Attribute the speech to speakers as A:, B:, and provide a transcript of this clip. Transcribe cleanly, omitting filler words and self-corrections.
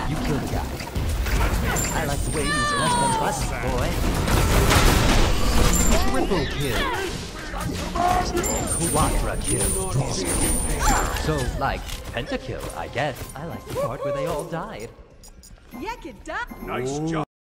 A: You killed a guy. I like the way you press them buttons, boy. Triple kill. Quadra kill. So, like, pentakill, I guess. I like the part where they all died.
B: Nice job.